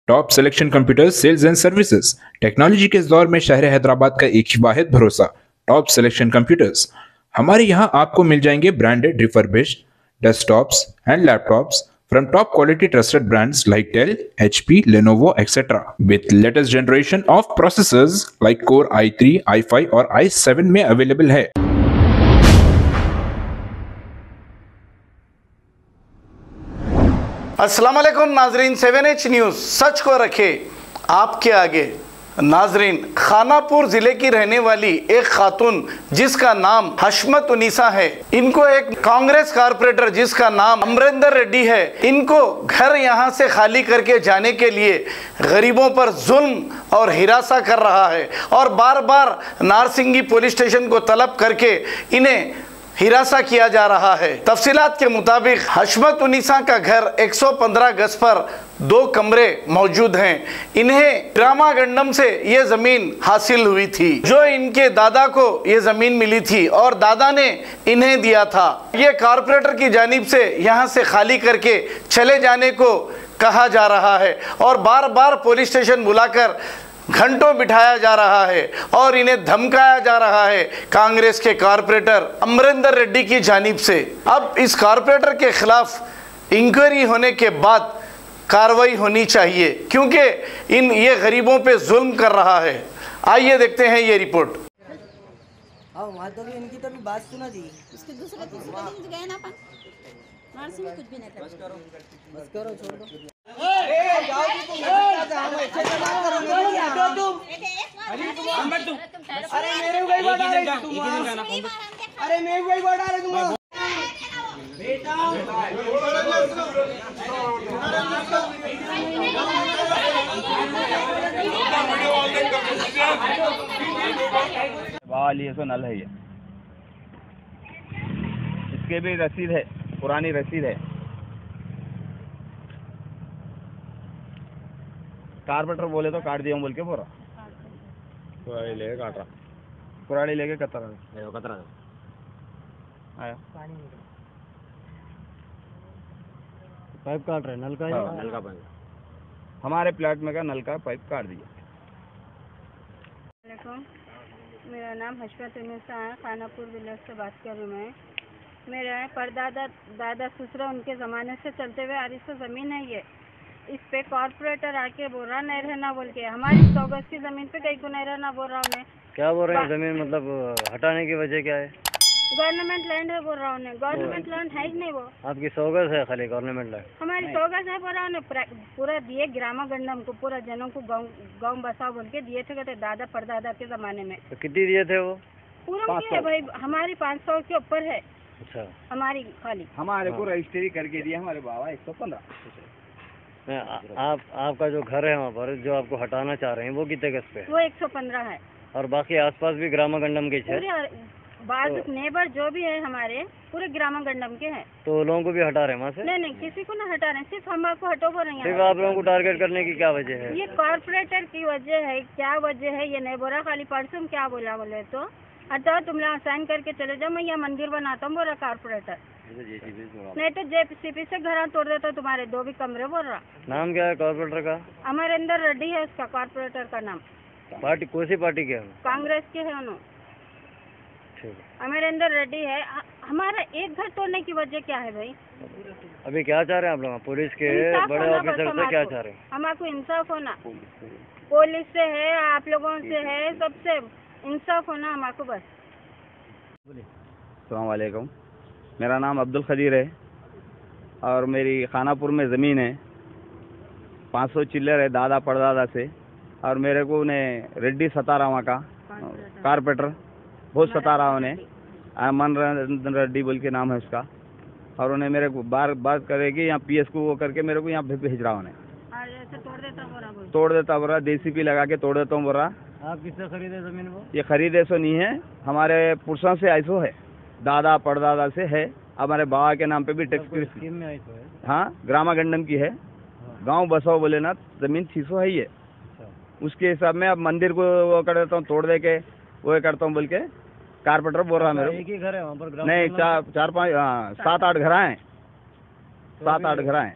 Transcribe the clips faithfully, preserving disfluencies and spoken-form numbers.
Top selection computers sales and services. Technology के इस दौर में शहर हैदराबाद का एक ही वाहिद भरोसा टॉप सिलेक्शन कंप्यूटर्स। हमारे यहाँ आपको मिल जाएंगे branded refurbished desktops and laptops from top quality trusted brands like Dell, H P, Lenovo, et cetera with latest generation of processors like Core i three, i five और i seven में available है। अस्सलाम वालेकुम नाजरीन, seven H news सच को रखे आपके आगे। नाजरीन, खानापुर ज़िले की रहने वाली एक खातून जिसका नाम हशमत उनीसा है, इनको एक कांग्रेस कारपोरेटर जिसका नाम अमरिंदर रेड्डी है, इनको घर यहां से खाली करके जाने के लिए गरीबों पर जुल्म और हिरासा कर रहा है और बार बार नारसिंगी पुलिस स्टेशन को तलब करके इन्हें हिरासा किया जा रहा है। तफसीलात के मुताबिक हशमत उनीसा का घर एक सौ पंद्रह गज पर दो कमरे मौजूद हैं। इन्हें ड्रामा गंडम से ये ज़मीन हासिल हुई थी, जो इनके दादा को ये ज़मीन मिली थी और दादा ने इन्हें दिया था। ये कारपोरेटर की जानिब से यहाँ से खाली करके चले जाने को कहा जा रहा है और बार बार पुलिस स्टेशन बुलाकर घंटों बिठाया जा रहा है और इन्हें धमकाया जा रहा है कांग्रेस के कारपोरेटर अमरिंदर रेड्डी की जानिब से। अब इस कारपोरेटर के खिलाफ इंक्वायरी होने के बाद कार्रवाई होनी चाहिए, क्योंकि इन ये गरीबों पे जुल्म कर रहा है। आइए देखते हैं ये रिपोर्ट। हाँ, वहाँ तो भी इनकी तो भी बात सुना जी। उसके दूसरे दूसरे दिन गए ना अपन मारसी में कुछ भी नहीं कर। बस करो बस करो, छोड़ दो। ए जाओ तुम, हम ऐसे तो ना करेंगे। हटो तुम, अरे तुम मत तुम, अरे मेरे को गई बड़ा रही तुम, अरे मैं वही बड़ा रही तुम बेटा। वाली सो नल है ये, इसके भी रसीद है, पुरानी रसीद है। कारपेंटर बोले तो काट दिया बोल के पूरा पुरानी लेके काट रहा, पुरानी लेके कतरा कतरा आया पाइप काट रहे, नल का हाँ, नल का पाइप हमारे प्लाट में का नल का पाइप काट दिया। मेरा नाम हशमत उनीसा है, खानापुर विलेज से बात कर रही हूँ मैं। मेरा परदादा दादा ससुरा उनके ज़माने से चलते हुए आ रही ज़मीन है ये। इस पे कॉर्पोरेटर आके बोल रहा नहीं रहना बोल के, हमारी सौ गज की ज़मीन पे कहीं को नहीं रहना बोल रहा हूँ मैं। क्या बोल रहे हैं? ज़मीन मतलब हटाने की वजह क्या है? गवर्नमेंट लैंड है बोल रहा हूँ। गवर्नमेंट लैंड है ही नहीं वो। आपकी सौ गज है खाली गवर्नमेंट लैंड? हमारी सौ गज है बोल रहा हूँ। पूरा दिए ग्रामा गंडम को, पूरा जनों को गाँव गाँव बसाओ बोल के दिए थे, कहते दादा परदादा के ज़माने में। तो कितनी दिए थे वो? पूरा है भाई, हमारी पाँच सौ के ऊपर है। अच्छा, हमारी खाली हमारे को रजिस्ट्री करके दिया हमारे बाबा एक सौ पंद्रह। आप आपका जो घर है वहाँ पर जो आपको हटाना चाह रहे हैं वो कितने गज पे है? वो एक सौ पंद्रह है। और बाकी आसपास भी ग्रामा गंडम के है? बाजू नेबर जो भी है हमारे पूरे ग्रामा गंडम के हैं। तो लोगों को भी हटा रहे हैं वहाँ से? नहीं नहीं, किसी को ना हटा रहे, सिर्फ हमको हटो बोल रहे हैं। सिर्फ आप लोगों को टारगेट करने की क्या वजह है? ये कॉर्पोरेटर की वजह है। क्या वजह है ये नहीं बोला, खाली परसों क्या बोला बोले तो अच्छा तुम लोग साइन करके चले जाओ, मैं यहाँ मंदिर बनाता हूँ बोल रहा कॉर्पोरेटर। नहीं तो जेसीबी से घर तोड़ देता तुम्हारे दो भी कमरे बोल रहा। नाम क्या है कॉर्पोरेटर का? अमरिंदर रेड्डी है उसका कॉर्पोरेटर का नाम। पार्टी कौन सी पार्टी के? कांग्रेस के है उन्होंने। अमरिंदर रेड्डी है। हमारा एक घर तोड़ने की वजह क्या है भाई? अभी क्या चाह रहे हैं आप लोग? पुलिस के बड़े ऑफिसर से क्या चाह रहे हैं? हमारे इंसाफ होना, पुलिस से है, आप लोगों से है, सबसे इंसाफ होना हमारे बस। अस्सलाम वालेकुम, मेरा नाम अब्दुल खदीर है और मेरी खानापुर में ज़मीन है, पाँच सौ चिल्लर है दादा परदादा से। और मेरे को उन्हें रेड्डी सता रहा, वहाँ का कारपेंटर बहुत सता रहा उन्हें, अमरिंदर रेड्डी बोल के नाम है उसका। और उन्हें मेरे को बार बार करेगी यहाँ पी एस को वो करके मेरे को यहाँ भेज रहा उन्हें। तोड़ देता बोल रहा तोड़ देता बोल रहा देसी पी लगा के तोड़ देता हूँ बोल रहा। आप किससे खरीदे ज़मीन वो? ये खरीदे सो नहीं है, हमारे पुरुषों से ऐसो है, दादा परदादा से है। हमारे बाबा के नाम पे भी टैक्स स्कीम में ऐसो है। हाँ, ग्रामा गंडम की है। गांव बसाओ बोले ना, जमीन छह सौ है ये। उसके हिसाब में अब मंदिर को वो कर देता हूँ, तोड़ दे के वो करता हूँ बोल के कारपेंटर बोल रहा मेरे। एक ही घर है वहाँ पर? नहीं, चार चार पाँच हाँ सात आठ घर हैं, सात आठ घर हैं।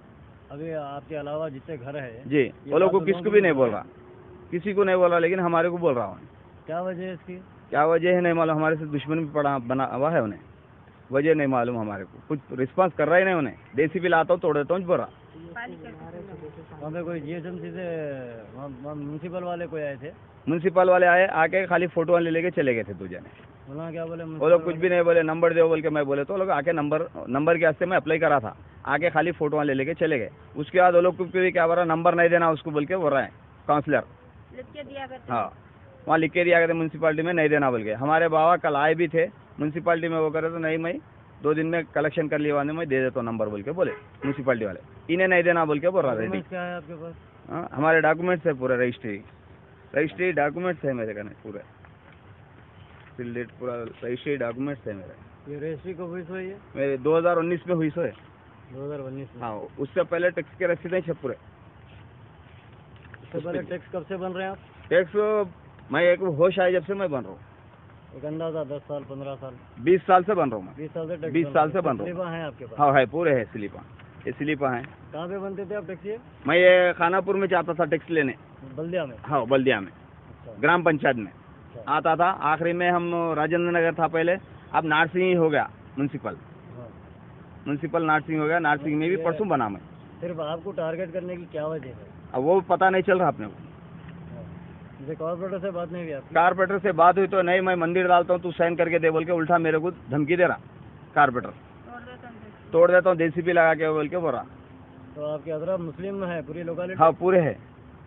अभी आपके अलावा जितने घर है जी, वो लोग को किसको भी नहीं बोल रहा, किसी को नहीं बोल रहा, लेकिन हमारे को बोल रहा हूँ। क्या वजह है इसकी? क्या वजह है नहीं मालूम, हमारे से दुश्मन भी पड़ा बना हुआ है उन्हें, वजह नहीं मालूम हमारे को, कुछ रिस्पांस कर रहा ही नहीं उन्हें। देसी भी लाता हूँ तोड़ देता हूँ बोल रहा। वहाँ पे कोई जीएसएमसी से म्यूनसिपल वाले कोई आए थे? म्यूनसिपल वाले आए, आके खाली फोटो ले लेके चले गए थे दो जने। बोला क्या बोले? वो लोग कुछ भी नहीं बोले, नंबर दो बोल के मैं बोले तो वो लोग आके नंबर नंबर के वास्ते मैं अप्लाई करा था, आके खाली फोटो ले लेके चले गए। उसके बाद वो लोग को भी क्या बोल रहा, नंबर नहीं देना उसको बोल के बोल रहा है काउंसलर। हाँ, वहाँ लिख के दिया गया था म्यूनसिपालिटी में नहीं देना बोल के। हमारे बाबा कल आए भी थे म्यूनसिपालिटी में, वो करे तो नहीं मैं दो दिन में कलेक्शन कर लिया वाले मैं दे देता हूँ नंबर बोल के बोले म्यूनसिपालिटी वाले, इन्हें नहीं देना बोल के बोल रहा था। क्या है आपके पास? हाँ, हमारे डॉक्यूमेंट्स है पूरे, रजिस्ट्री रजिस्ट्री डॉक्यूमेंट्स है मेरे कहने पूरे, फिल डेट पूरा रजिस्ट्री डॉक्यूमेंट्स है मेरे। ये रजिस्ट्री कब हुई सो है? मेरे दो हज़ार उन्नीस में हुई सो है। दो हज़ार उन्नीस में? हाँ, उससे पहले टैक्स के रसीदें हैं पूरे। उससे पहले टैक्स कब से बन रहे हैं आप? टैक्स मैं एक होश आए जब से मैं बन रहा हूँ, एक अंदाजा दस साल पंद्रह साल बीस साल से बन रहा हूँ मैं। बीस साल से टैक्स बीस साल से बन रहा हूँ। स्लिपा है आपके पास? हाँ है, पूरे है स्लिपा, ये स्लिपा है। कहाँ पे बनते थे आप टैक्सी? मैं ये खानापुर में जाता था टैक्स लेने। बल्दिया में? हाँ, बल्दिया में, ग्राम पंचायत में आता था। आखिरी में हम राजेंद्र नगर था पहले, अब नारसिंह ही हो गया म्यूनसिपल, म्यूनसिपल नारसिंह हो गया। नारसिंह में भी परसों बना मैं। सिर्फ आपको टारगेट करने की क्या वजह है? अब वो पता नहीं चल रहा अपने को। कॉर्पोरेटर से बात नहीं हुई आपकी? कारपेंटर से बात हुई तो नहीं, मैं मंदिर डालता हूँ तू साइन करके दे बोल के उल्टा मेरे को धमकी दे रहा कारपेंटर, तोड़ देता हूँ देसी भी लगा के बोल के बोल रहा। तो आपके अदरक मुस्लिम है पूरी लोकेलिटी? हाँ पूरे है,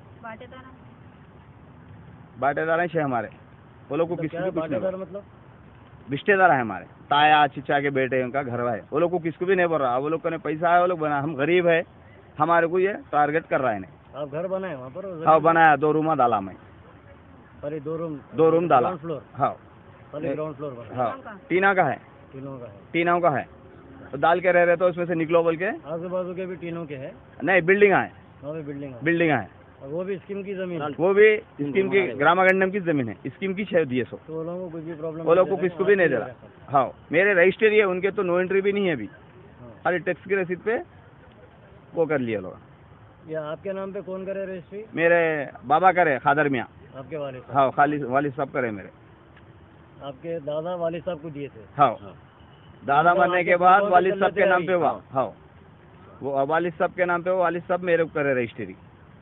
बाटेदार है हमारे। वो लोग को किसी भी कुछ नहीं, मतलब रिश्तेदार है हमारे, ताया चिचा के बेटे उनका घर है। वो लोग को किसको भी नहीं बोल रहा। वो लोग को पैसा है, वो लोग बना, हम गरीब है, हमारे को ये टारगेट कर रहा है। नहीं, आप घर बनाए वहाँ पर? हाँ बनाया, दो रूमा डाला मैं, अरे दो रूम दो रूम डाला। Ground floor? हाँ ग्राउंड फ्लोर बना? हाँ, टीना का है, तीनों का है? टीनों का है, तो डाल के रह रहे तो उसमें से निकलो बोल के। आजू बाजू के भी टीनों के है? नहीं, बिल्डिंग है, वहाँ पे बिल्डिंग है? बिल्डिंग है, वो भी स्कीम की जमीन? वो भी स्कीम की, ग्रामागंडम की जमीन है, स्कीम की छह दिए सो। तो वो लोगों को कुछ भी प्रॉब्लम? वो लोग को किसको भी नहीं दे रहा। हाँ, मेरे रजिस्टर है, उनके तो नो एंट्री भी नहीं है अभी, खाली टैक्स की रसीद पे वो कर लिया लोग। ये आपके नाम पे कौन करे रजिस्ट्री? मेरे बाबा करे, खादर मियाँ। आपके वालिद? हाँ, खाली वालिद साहब करे मेरे। आपके दादा वालिद साहब को दिए थे? हाँ, दादा मरने के बाद वालिद साहब के नाम पे हुआ। हाँ, वो वालिद साहब के नाम पे, वो वालिद साहब मेरे को करे रजिस्ट्री।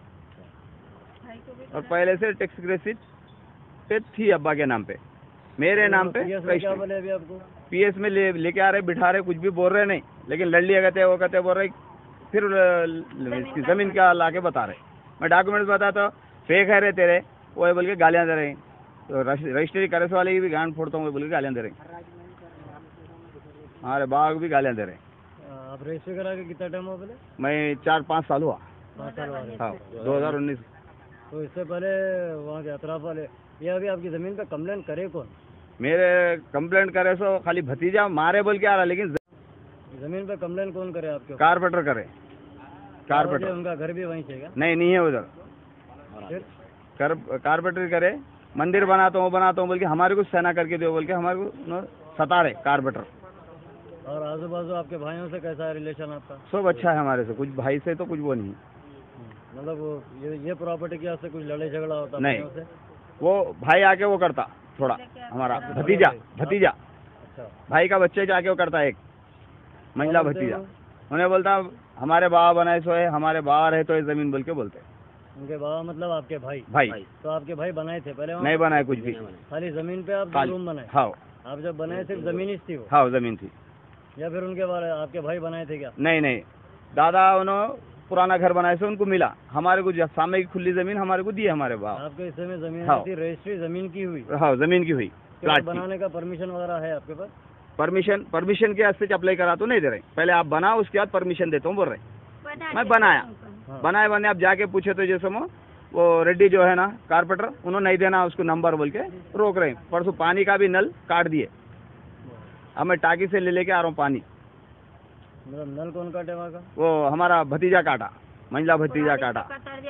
और पहले से टैक्स की रसीद पे थी अब्बा के नाम पे, मेरे नाम पे रजिस्ट्री। पीएस में ले लेके आ रहे, बिठा रहे, कुछ भी बोल रहे नहीं, लेकिन लड़ लिया कहते वो कहते बोल रहे, फिर इसकी जमीन क्या ला के बता रहे। मैं डॉक्यूमेंट्स बताता हूँ, फेक है रे तेरे, वो बोल के गालियाँ दे रहे। तो रजिस्ट्री करे वाले की भी गांड फोड़ता हूँ बोल के गालियाँ दे रहे, हमारे बाग भी गालियाँ दे रहे। आप रजिस्ट्री करा के कितना टाइम हुआ पहले? मैं चार पाँच साल हुआ। पाँच साल हुआ? हाँ, दो हजार उन्नीस। तो इससे पहले वहाँ के अतराफ वाले, ये अभी आपकी ज़मीन पे कंप्लेंट करे कौन? मेरे कंप्लेंट करे सो खाली भतीजा मारे बोल के आ रहा, लेकिन ज़मीन पे कंप्लेंट कौन करे आपके? कारपेंटर करे, कारपेंटर। उनका घर भी वहीं से क्या? नहीं, नहीं है उधर, कर कारपेंटर करे। मंदिर बनाता हूँ बनाता हूँ बोल के हमारे को सेना करके दो बोल के हमारे को सता रहे कारपेंटर। और आजू बाजू आपके भाइयों से कैसा है रिलेशन आपका? सब अच्छा है हमारे से, कुछ भाई से तो कुछ वो नहीं। मतलब वो ये ये प्रॉपर्टी की वजह से कुछ लड़ाई झगड़ा होता? नहीं, वो भाई आके वो करता थोड़ा, हमारा भतीजा भतीजा अच्छा, भाई का बच्चे जाके वो करता, एक महिला भतीजा। उन्हें बोलता हमारे बाबा बनाए सो है, हमारे बाबा रहे तो ये जमीन बोल के बोलते। उनके बाबा मतलब आपके भाई? भाई। तो आपके भाई बनाए थे पहले? नहीं बनाए कुछ भी, खाली जमीन पे आप रूम बनाए? हाँ। आप जब बनाए सिर्फ जमीन ही थी वो? हाँ, जमीन थी। या फिर उनके बारे आपके भाई बनाए थे क्या? नहीं नहीं, दादा उन्होंने पुराना घर बनाए से उनको मिला, हमारे को सामने की खुली जमीन हमारे को दी है हमारे बाप। आपके हिस्से में जमीन हाँ। थी, रजिस्ट्री जमीन की हुई? हाँ, जमीन की हुई। प्लाट बनाने का परमिशन वगैरह है आपके पास? परमिशन परमिशन के वास्ते अप्लाई करा तो नहीं दे रहे, पहले आप बनाओ उसके बाद परमिशन देता हूँ बोल रहे। मैं बनाया, बनाए बने आप जाके पूछे तो जैसे वो रेड्डी जो है ना कारपेंटर, उन्होंने नहीं देना उसको नंबर बोल के रोक रहे। परसों पानी का भी नल काट दिए, अब मैं टाकी से ले लेके आ रहा हूँ पानी। मतलब नल कौन काटे वहाँ का? वो हमारा भतीजा काटा, मंझला भतीजा काटा।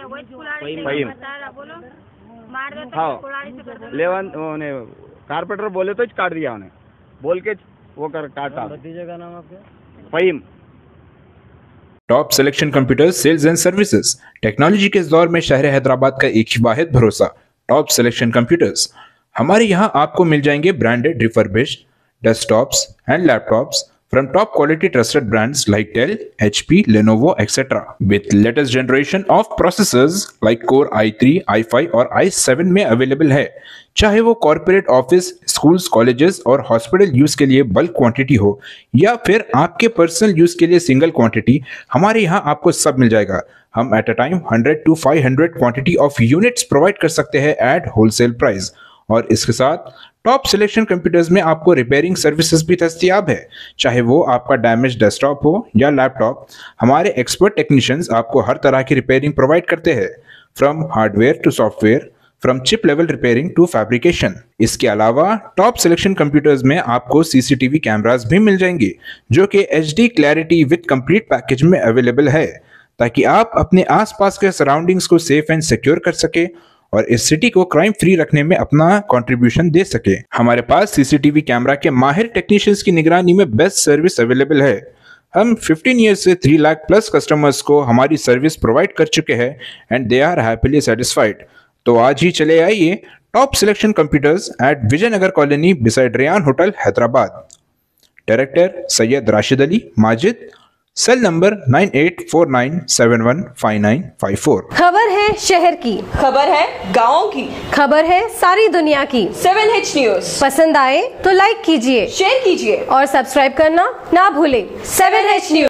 हाँ, लेवन कारपेंटर बोले तो काट दिया उन्हें, बोल के वो कर काटा। भतीजे का नाम आपके? Faheem. Top selection computers sales and services. Technology के इस दौर में शहर हैदराबाद का एक ही वाहिद भरोसा, टॉप सिलेक्शन कंप्यूटर्स। हमारे यहाँ आपको मिल जाएंगे branded refurbished desktops and laptops from top quality trusted brands like Dell, H P, Lenovo, et cetera. With latest generation of processors like Core i three, i five और i seven में available है। चाहे वो corporate office, schools, colleges और hospital use के लिए bulk quantity हो या फिर आपके पर्सनल यूज के लिए सिंगल क्वांटिटी, हमारे यहाँ आपको सब मिल जाएगा। हम at a time hundred to five hundred quantity of units provide कर सकते हैं एट होलसेल प्राइस। और इसके साथ टॉप सिलेक्शन कंप्यूटर्स में आपको रिपेयरिंग सर्विसेज भी दस्तियाब है। चाहे वो आपका डैमेज डेस्कटॉप हो या लैपटॉप, हमारे एक्सपर्ट टेक्नीशियंस आपको हर तरह की रिपेयरिंग प्रोवाइड करते हैं, from hardware to software, from chip level repairing to fabrication. इसके अलावा टॉप सिलेक्शन कंप्यूटर्स में आपको सीसीटीवी कैमरास भी मिल जाएंगे जो कि H D clarity with complete package में अवेलेबल है, ताकि आप अपने आसपास के सराउंडिंग्स को सेफ एंड सिक्योर कर सके और इस सिटी को क्राइम फ्री रखने में अपना कंट्रीब्यूशन दे सके। हमारे पास सीसीटीवी कैमरा के माहिर टेक्नीशियंस की निगरानी में बेस्ट सर्विस अवेलेबल है। हम फिफ्टीन ईयर्स से थ्री लाख प्लस कस्टमर्स को हमारी सर्विस प्रोवाइड कर चुके हैं and they are happily satisfied. तो आज ही चले आइए top selection computers at Vijayanagar colony beside Rayan hotel Hyderabad. Director Syed Rashid Ali Majid, cell number nine eight four nine seven one five nine five four. खबर है शहर की, खबर है गाँव की, खबर है सारी दुनिया की। सेवन एच न्यूज पसंद आए तो लाइक कीजिए, शेयर कीजिए और सब्सक्राइब करना ना भूलें। Seven H news.